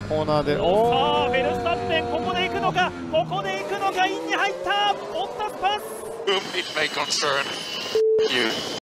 コーナーで、 さあベルスタッペンここで行くのか、ここで行くのか、インに入った。ボッタスパス。 It may concern you.